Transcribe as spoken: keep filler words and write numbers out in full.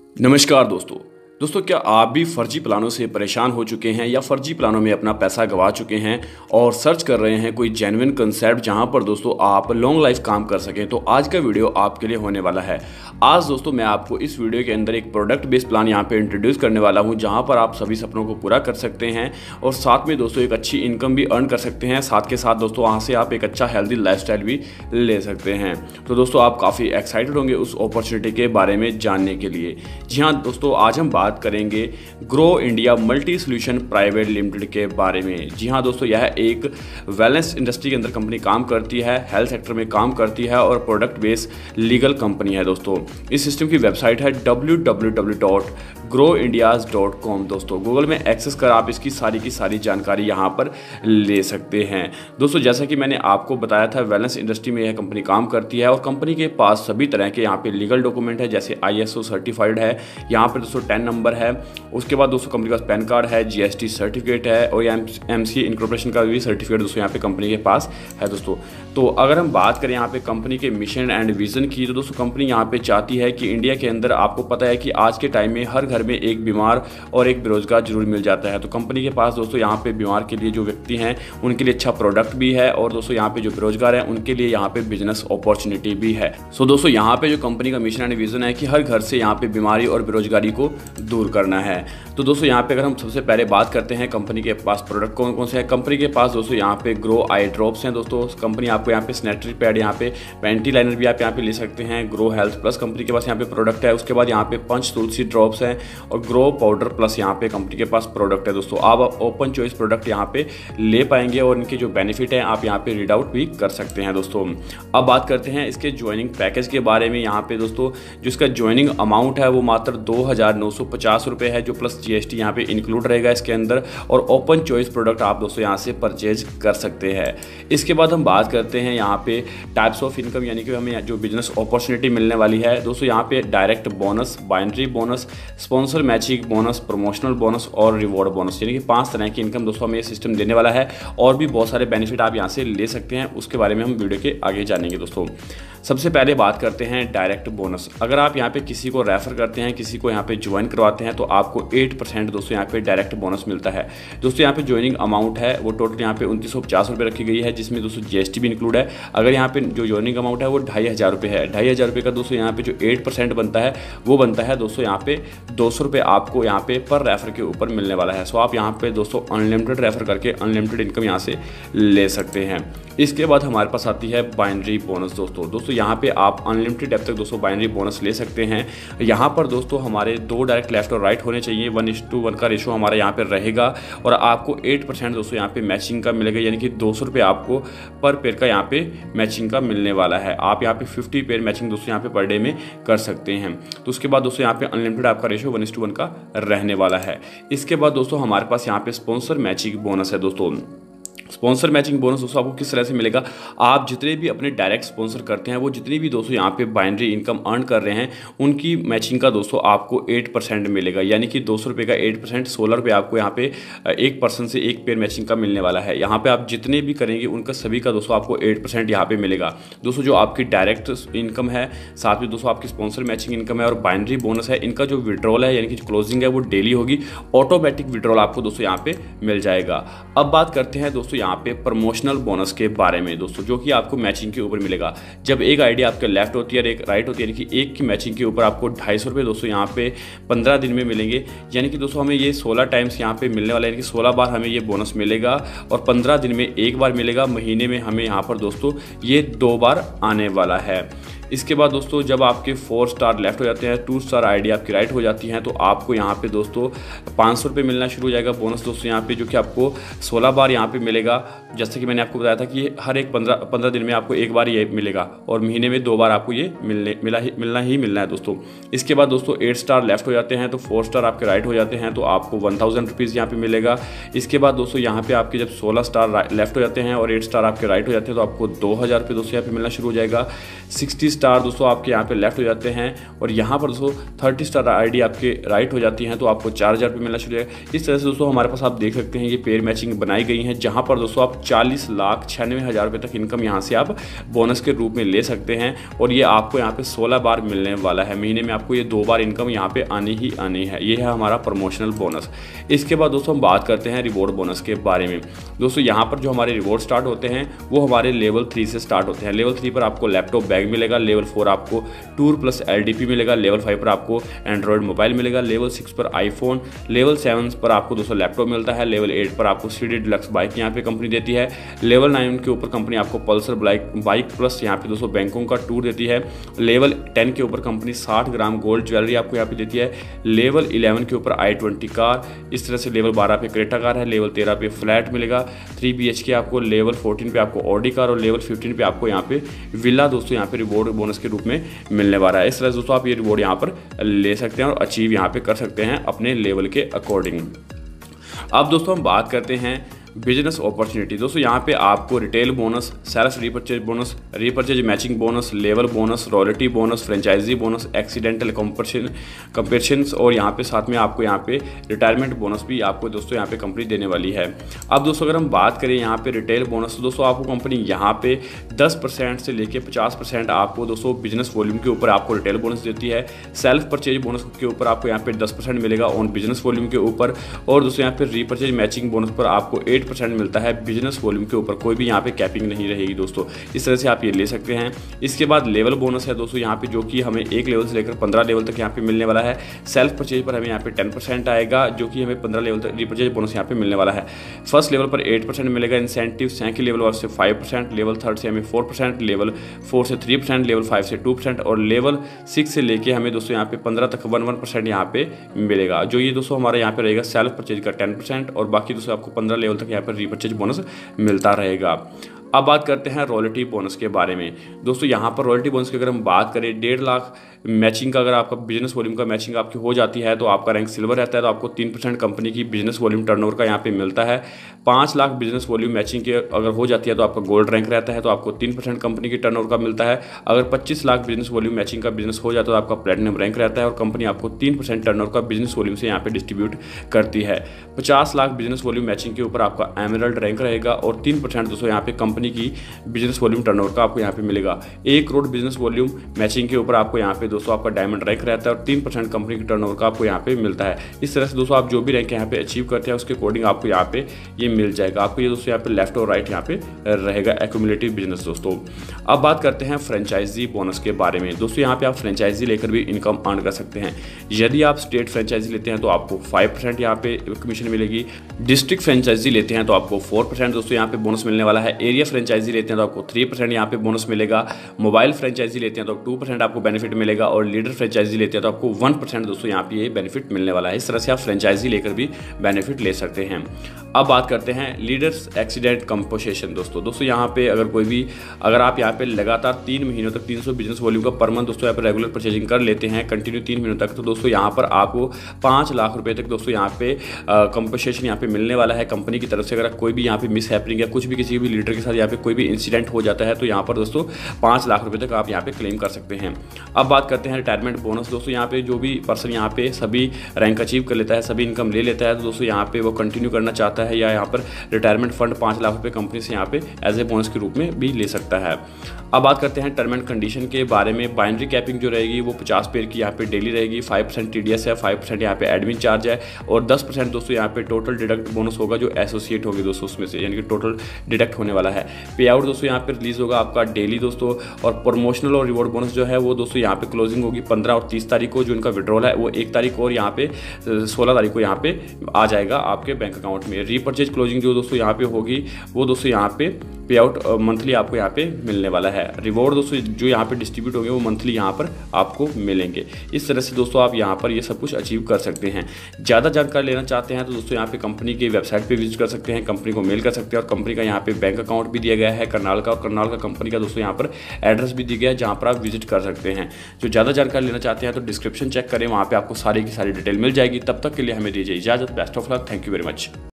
नमस्कार दोस्तों दोस्तों क्या आप भी फर्जी प्लानों से परेशान हो चुके हैं या फर्जी प्लानों में अपना पैसा गंवा चुके हैं और सर्च कर रहे हैं कोई जेन्युइन कंसेप्ट जहां पर दोस्तों आप लॉन्ग लाइफ काम कर सकें। तो आज का वीडियो आपके लिए होने वाला है। आज दोस्तों मैं आपको इस वीडियो के अंदर एक प्रोडक्ट बेस्ड प्लान यहां पे इंट्रोड्यूस करने वाला हूं जहां पर आप सभी सपनों को पूरा कर सकते हैं और साथ में दोस्तों एक अच्छी इनकम भी अर्न कर सकते हैं। साथ के साथ दोस्तों वहाँ से आप एक अच्छा हेल्दी लाइफस्टाइल भी ले सकते हैं। तो दोस्तों आप काफ़ी एक्साइटेड होंगे उस अपॉर्चुनिटी के बारे में जानने के लिए। जी हाँ दोस्तों, आज हम बात करेंगे grow India multi solution private limited के बारे में। जी हाँ दोस्तों, यह एक वेलनेस इंडस्ट्री के अंदर कंपनी काम करती है, हेल्थ सेक्टर में काम करती है और प्रोडक्ट बेस्ड लीगल कंपनी है। दोस्तों इस सिस्टम की वेबसाइट है W W W dot grow Indias dot com. दोस्तों गूगल में एक्सेस कर आप इसकी सारी की सारी जानकारी यहाँ पर ले सकते हैं। दोस्तों जैसा कि मैंने आपको बताया था, वेलनेस इंडस्ट्री में यह कंपनी काम करती है और कंपनी के पास सभी तरह के यहाँ पे लीगल डॉक्यूमेंट है, जैसे आई एस ओ सर्टिफाइड है, यहाँ पर दोस्तों टेन नंबर है। उसके बाद दोस्तों कंपनी के पास पैन कार्ड है, जी एस टी सर्टिफिकेट है और एम सी इनकॉर्पोरेशन का भी सर्टिफिकेट दोस्तों यहाँ पे कंपनी के पास है। दोस्तों तो अगर हम बात करें यहाँ पे कंपनी के मिशन एंड विजन की, तो दोस्तों कंपनी यहाँ पे चाहती है कि इंडिया के अंदर, आपको पता है कि आज के टाइम में हर घर में एक बीमार और एक बेरोजगार जरूर मिल जाता है। तो कंपनी के पास दोस्तों यहाँ पे बीमार के लिए जो व्यक्ति हैं उनके लिए अच्छा प्रोडक्ट भी है और दोस्तों यहाँ पे जो बेरोजगार हैं उनके लिए यहाँ पे बिजनेस अपॉर्चुनिटी भी है। सो दोस्तों यहाँ पे जो कंपनी का मिशन एंड विजन है कि हर घर से यहाँ पे बीमारी और बेरोजगारी को दूर करना है। तो दोस्तों यहाँ पे अगर हम सबसे पहले बात करते हैं कंपनी के पास प्रोडक्ट कौन कौन से हैं। कंपनी के पास दोस्तों यहाँ पे ग्रो आई ड्रॉप्स हैं। दोस्तों कंपनी आपको यहाँ पे सैनिटरी पैड, यहाँ पे पेंटी लाइनर भी आप यहाँ पे ले सकते हैं। ग्रो हेल्थ प्लस कंपनी के पास यहाँ पे प्रोडक्ट है। उसके बाद यहाँ पे पंच तुलसी ड्रॉप्स हैं और ग्रो पाउडर प्लस यहाँ पे कंपनी के पास प्रोडक्ट है। दोस्तों आप ओपन चॉइस प्रोडक्ट यहाँ पे ले पाएंगे और इनके जो बेनिफिट है आप यहाँ पे रीड आउट भी कर सकते हैं। दोस्तों अब बात करते हैं इसके ज्वाइनिंग पैकेज के बारे में। यहाँ पे दोस्तों जो इसका ज्वाइनिंग अमाउंट है वो मात्र दो हज़ार नौ सौ पचास रुपये है, जो प्लस जी एस टी यहाँ पे इंक्लूड रहेगा इसके अंदर, और ओपन चॉइस प्रोडक्ट आप दोस्तों यहाँ से परचेज कर सकते हैं। इसके बाद हम बात करते हैं यहाँ पे टाइप्स ऑफ इनकम, यानी कि हमें जो बिजनेस अपॉर्चुनिटी मिलने वाली है। दोस्तों यहाँ पे direct bonus, binary bonus, sponsor matching bonus, promotional bonus और रिवॉर्ड बोनस, यानी कि पांच तरह की इनकम दोस्तों हमें ये सिस्टम देने वाला है और भी बहुत सारे बेनिफिट आप यहाँ से ले सकते हैं। उसके बारे में हम वीडियो के आगे जानेंगे। दोस्तों सबसे पहले बात करते हैं डायरेक्ट बोनस। अगर आप यहाँ पे किसी को रेफर करते हैं, किसी को यहाँ पे ज्वाइन करवाते हैं, तो आपको एट परसेंट दोस्तों यहाँ पे डायरेक्ट बोनस मिलता है। दोस्तों यहाँ पे ज्वाइनिंग अमाउंट है वो टोटल यहाँ पे उनतीस सौ पचास रुपये रखी गई है, जिसमें दोस्तों जी एस टी भी इंक्लूड है। अगर यहाँ पे जो ज्वाइनिंग अमाउंट है वो ढाई हज़ार रुपये है, ढाई हज़ार रुपये का दोस्तों यहाँ पे जो एट परसेंट बनता है वो बनता है दोस्तों यहाँ पे दो सौ रुपये आपको यहाँ पे पर रेफर के ऊपर मिलने वाला है। सो आप यहाँ पे दोस्तों अनलिमिटेड रेफर करके अनलिमिटेड इनकम यहाँ से ले सकते हैं। इसके बाद हमारे पास आती है बाइनरी बोनस। दोस्तों दोस्तों यहाँ पे आप अनलिमिटेड एप तक दोस्तों बाइनरी बोनस ले सकते हैं। यहाँ पर दोस्तों हमारे दो डायरेक्ट लेफ्ट और राइट होने चाहिए, वन इज टू वन का रेशो हमारा यहाँ पे रहेगा और आपको एट परसेंट दोस्तों यहाँ पे मैचिंग का मिलेगा, यानी कि दो सौ रुपये आपको पर पेयर का यहाँ पे मैचिंग का मिलने वाला है। आप यहाँ पे फिफ्टी पेयर मैचिंग दोस्तों यहाँ पे पर डे में कर सकते हैं। तो उसके बाद दोस्तों यहाँ पे अनलिमिटेड आपका ratio one is to one का रहने वाला है। इसके बाद दोस्तों हमारे पास यहाँ पे स्पॉन्सर मैचिंग बोनस है। दोस्तों स्पॉन्सर मैचिंग बोनस दोस्तों आपको किस तरह से मिलेगा, आप जितने भी अपने डायरेक्ट स्पॉन्सर करते हैं वो जितनी भी दोस्तों यहाँ पे बाइनरी इनकम अर्न कर रहे हैं उनकी मैचिंग का दोस्तों आपको एट परसेंट मिलेगा, यानी कि दो सौ रुपये का एट परसेंट सोलह रुपये आपको यहाँ पे एक पर्सन से एक पेयर मैचिंग का मिलने वाला है। यहाँ पे आप जितने भी करेंगे उनका सभी का दोस्तों आपको एट परसेंट यहाँ पे मिलेगा। दोस्तों जो आपकी डायरेक्ट इनकम है, साथ में दोस्तों आपकी स्पॉन्सर मैचिंग इनकम है और बाइनरी बोनस है, इनका जो विड्रॉल है यानी कि जो क्लोजिंग है वो डेली होगी, ऑटोमेटिक विड्रॉल आपको दोस्तों यहाँ पे मिल जाएगा। अब बात करते हैं दोस्तों यहाँ पे प्रमोशनल बोनस के बारे में। दोस्तों जो कि आपको मैचिंग के ऊपर मिलेगा। जब एक आईडी आपके लेफ्ट होती है और एक राइट होती है, यानी कि एक की मैचिंग के ऊपर आपको ढाई सौ रुपये दोस्तों यहाँ पे पंद्रह दिन में मिलेंगे, यानी कि दोस्तों हमें ये सोलह टाइम्स यहाँ पे मिलने वाला है, यानी कि सोलह बार हमें ये बोनस मिलेगा और पंद्रह दिन में एक बार मिलेगा, महीने में हमें यहाँ पर दोस्तों ये दो बार आने वाला है। इसके बाद दोस्तों जब आपके फोर स्टार लेफ्ट हो जाते हैं, टू स्टार आईडी आपकी राइट हो जाती हैं, तो आपको यहाँ पे दोस्तों पाँच सौ रुपये मिलना शुरू हो जाएगा बोनस दोस्तों यहाँ पे, जो कि आपको सोलह बार यहाँ पे मिलेगा। जैसे कि मैंने आपको बताया था कि हर एक पंद्रह पंद्रह दिन में आपको एक बार ये मिलेगा और महीने में दो बार आपको ये मिलने मिला ही मिलना ही मिलना है दोस्तों। इसके बाद दोस्तों एट स्टार लेफ्ट हो जाते हैं तो फोर स्टार आपके राइट हो जाते हैं, तो आपको वन थाउजेंड रुपीज़ यहाँ पे मिलेगा। इसके बाद दोस्तों यहाँ पे आपके जब सोलह स्टार लेफ्ट हो जाते हैं और एट स्टार आपके राइट हो जाते हैं तो आपको दो हज़ार रुपये दोस्तों यहाँ पे मिलना शुरू हो जाएगा। सिक्सटी स्टार दोस्तों आपके यहाँ पे लेफ्ट हो जाते हैं और यहाँ पर दोस्तों थर्टी स्टार आईडी आपके राइट हो जाती हैं तो आपको चार हज़ार रुपये मिलना शुरू हो जाएगा। इस तरह से दोस्तों हमारे पास आप देख सकते हैं ये पेयर मैचिंग बनाई गई हैं, जहाँ पर दोस्तों आप चालीस लाख छियानवे हज़ार रुपये तक इनकम यहाँ से आप बोनस के रूप में ले सकते हैं और ये आपको यहाँ पे सोलह बार मिलने वाला है। महीने में आपको ये दो बार इनकम यहाँ पे आनी ही आनी है। ये है हमारा प्रमोशनल बोनस। इसके बाद दोस्तों हम बात करते हैं रिवॉर्ड बोनस के बारे में। दोस्तों यहाँ पर जो हमारे रिवॉर्ड स्टार्ट होते हैं वो हमारे लेवल थ्री से स्टार्ट होते हैं। लेवल थ्री पर आपको लैपटॉप बैग मिलेगा, लेवल फोर आपको tour plus L D P मिलेगा, लेवल फाइव पर आपको एंड्रॉयड मोबाइल मिलेगा, लेवल सिक्स पर आईफोन, लेवल सेवन पर आपको दोस्तों लैपटॉप मिलता है, लेवल एट पर आपको सी डी डिलक्स बाइक यहाँ पे कंपनी देती है, लेवल नाइन के ऊपर कंपनी आपको पल्सर बाइक बाइक प्लस यहाँ पे दोस्तों बैंकों का टूर देती है, लेवल टेन के ऊपर कंपनी साठ ग्राम गोल्ड ज्वेलरी आपको यहाँ पे देती है, लेवल इलेवन के ऊपर आई ट्वेंटी कार, इस तरह से लेवल बारह पे क्रेटा कार है, लेवल तेरह पे फ्लैट मिलेगा थ्री बी एच के आपको, लेवल फोर्टीन पे आपको ऑडी कार और लेवल फिफ्टीन पे आपको यहाँ पे विला दोस्तों यहाँ पे रिवॉर्ड बोनस के रूप में मिलने वाला है। इस तरह से दोस्तों आप ये रिवॉर्ड यहाँ पर ले सकते हैं और अचीव यहाँ पे कर सकते हैं अपने लेवल के अकॉर्डिंग। अब दोस्तों हम बात करते हैं बिजनेस अपॉर्चुनिटी। दोस्तों यहाँ पे आपको retail bonus, self repurchase bonus, repurchase matching bonus, level bonus, royalty bonus, franchisee bonus, accidental compensation compensations और यहाँ पे साथ में आपको यहाँ पे रिटायरमेंट बोनस भी आपको दोस्तों यहाँ पे कंपनी देने वाली है। अब दोस्तों अगर हम बात करें यहाँ पे रिटेल बोनस, तो दोस्तों आपको कंपनी यहाँ पे दस परसेंट से लेकर पचास परसेंट आपको दोस्तों बिजनेस वॉल्यूम के ऊपर आपको रिटेल बोनस देती है। सेल्फ परचेज बोनस के ऊपर आपको यहाँ पे दस परसेंट मिलेगा ऑन बिजनेस वॉल्यूम के ऊपर, और दोस्तों यहाँ पे रीपरचेज मैचिंग बोनस पर आपको एट परसेंट मिलता है बिजनेस वॉल्यूम के ऊपर। कोई भी यहाँ पे कैपिंग नहीं रहेगी दोस्तों। इस तरह से आप ये ले सकते हैं। इसके बाद लेवल बोनस है दोस्तों यहाँ पे, जो कि हमें एक लेवल से लेकर पंद्रह लेवल तक यहाँ पे मिलने वाला है। सेल्फ परचेज पर हमें यहाँ पे टेन परसेंट आएगा, जो कि हमें पंद्रह लेवल तक रीपरचेज बोनस यहाँ पे मिलने वाला है। फर्स्ट लेवल पर एट परसेंट मिलेगा इंसेंटिव, सेकंड लेवल से फाइव परसेंट, लेवल थर्ड से हमें फोर परसेंट, लेवल फोर से थ्री परसेंट, लेवल फाइव से टू परसेंट और लेवल सिक्स से लेके हमें दोस्तों यहाँ पे पंद्रह तक वन वन परसेंट यहाँ पे मिलेगा। जो ये दोस्तों हमारा यहाँ पे रहेगा सेल्फ परचेज का टेन परसेंट और बाकी दोस्तों आपको पंद्रह लेवल तक यहाँ पर रीपरचेज बोनस मिलता रहेगा। अब बात करते हैं रॉयल्टी बोनस के बारे में। दोस्तों यहाँ पर रॉयल्टी बोनस की अगर हम बात करें, डेढ़ लाख मैचिंग का अगर आपका बिजनेस वॉल्यूम का मैचिंग आपकी हो जाती है तो आपका रैंक सिल्वर रहता है, तो आपको तीन परसेंट कंपनी की बिजनेस वॉल्यूम टर्नओवर का यहाँ पे मिलता है। पाँच लाख बिजनेस वॉल्यूम मैचिंग के अगर हो जाती है तो आपका गोल्ड रैंक रहता है, तो आपको तीन परसेंट कंपनी की टर्नओवर का मिलता है। अगर पच्चीस लाख बिजनेस वॉल्यूम मैचिंग का बिजनेस हो जाता है तो आपका प्लेटिनम रैंक रहता है और कंपनी आपको तीन परसेंट टर्नओवर का बिजनेस वॉल्यूम से यहाँ पे डिस्ट्रीब्यूट करती है। पचास लाख बिजनेस वॉल्यूम मैचिंग के ऊपर आपका एमरल्ड रैंक रहेगा और तीन परसेंट दोस्तों यहाँ पे कंपनी की बिजनेस वॉल्यूम टर्नओवर का आपको यहाँ पे मिलेगा। एक करोड़ बिजनेस वॉल्यूम मैचिंग के ऊपर आपको यहाँ पे दोस्तों आपका डायमंड रैंक रहता है और तीन परसेंट कंपनी की टर्नओवर का आपको यहाँ पे मिलता है। इस तरह से दोस्तों आप जो भी रैंक यहाँ पे अचीव करते हैं उसके अकॉर्डिंग आपको यहाँ पे ये मिल जाएगा। आपको ये दोस्तों यहाँ पे लेफ्ट और राइट यहाँ पे रहेगा एक्यूमुलेटिव बिजनेस दोस्तों। अब बात करते हैं फ्रेंचाइजी बोनस के बारे में। दोस्तों यहाँ पे आप फ्रेंचाइजी लेकर भी इनकम अर्न कर सकते हैं। यदि आप स्टेट फ्रेंचाइजी लेते हैं तो आपको फाइव परसेंट यहाँ पे कमीशन मिलेगी। डिस्ट्रिक्ट फ्रेंचाइजी लेते हैं तो आपको फोर परसेंट दोस्तों यहाँ पे बोनस मिलने वाला है। एरिया फ्रेंचाइजी लेते हैं तो आपको थ्री परसेंट यहाँ पे बोनस मिलेगा। मोबाइल फ्रेंचाइजी लेते हैं तो टू परसेंट आपको बेनिफिट मिलेगा और लीडर फ्रेंचाइजी लेते हैं तो आपको वन परसेंट दोस्तों यहाँ पे ये बेनिफिट मिलने वाला है। इस तरह से आप फ्रेंचाइजी लेकर भी बेनिफिट ले सकते हैं। अब बात करते हैं लीडर्स एक्सीडेंट कंपोसेशन दोस्तों। दोस्तों यहाँ पे अगर कोई भी अगर आप यहाँ पे लगातार तीन महीनों तक तीन सौ बिजनेस वॉल्यूम का पर मंथ दोस्तों यहाँ पे रेगुलर परचेजिंग कर लेते हैं कंटिन्यू तीन महीनों तक, तो दोस्तों यहाँ पर आपको पाँच लाख रुपए तक दोस्तों यहाँ पे कंपोसेशन यहाँ पे मिलने वाला है कंपनी की तरफ से। अगर कोई भी यहाँ पे मिस हैपनिंग या कुछ भी किसी भी लीडर के साथ यहाँ पे कोई भी इंसिडेंट हो जाता है तो यहाँ पर दोस्तों पाँच लाख रुपए तक आप यहाँ पे क्लेम कर सकते हैं। अब बात करते हैं रिटायरमेंट बोनस। दोस्तों यहाँ पे जो भी पर्सन यहाँ पे सभी रैंक अचीव कर लेता है, सभी इनकम ले लेता है, तो दोस्तों यहाँ पे वो कंटिन्यू करना चाहता है या यहाँ पर रिटायरमेंट फंड पाँच लाख रुपए कंपनी से यहाँ पे एज ए बोनस के रूप में भी ले सकता है। अब बात करते हैं टर्म एंड कंडीशन के बारे में। बाइनरी कैपिंग जो रहेगी वो पचास पेयर की यहाँ पे डेली रहेगी। Five percent T D S है, फाइव परसेंट यहाँ पे एडमिन चार्ज है और दस परसेंट दोस्तों यहाँ पे टोटल डिडक्ट बोनस होगा जो एसोसिएट होगी दोस्तों उसमें से, यानी कि टोटल डिडक्ट होने वाला है। पे आउट दोस्तों यहाँ पे रिलीज होगा आपका डेली दोस्तों, और प्रमोशनल और रिवॉर्ड बोनस जो है वो दोस्तों यहाँ पे क्लोजिंग होगी पंद्रह और तीस तारीख को। जो इनका विड्रॉल है वो एक तारीख को और यहाँ पे सोलह तारीख को यहाँ पे आ जाएगा आपके बैंक अकाउंट में। रीपरचेज क्लोजिंग जो दोस्तों यहाँ पे होगी वो दोस्तों यहाँ पे पे आउट मंथली आपको यहाँ पे मिलने वाला है। रिवॉर्ड दोस्तों जो यहाँ पे डिस्ट्रीब्यूट होंगे वो मंथली यहाँ पर आपको मिलेंगे। इस तरह से दोस्तों आप यहाँ पर ये सब कुछ अचीव कर सकते हैं। ज़्यादा जानकारी लेना चाहते हैं तो दोस्तों यहाँ पे कंपनी की वेबसाइट पे विजिट कर सकते हैं, कंपनी को मेल कर सकते हैं और कंपनी का यहाँ पे बैंक अकाउंट भी दिया गया है करनाल का, और करनाल का कंपनी का दोस्तों यहाँ पर एड्रेस भी दिया गया है जहाँ पर आप विजिट कर सकते हैं। जो ज़्यादा जानकारी लेना चाहते हैं तो डिस्क्रिप्शन चेक करें, वहाँ पर आपको सारी की सारी डिटेल मिल जाएगी। तब तक के लिए हमें दीजिए इजाज़त। Best of luck, thank you very much.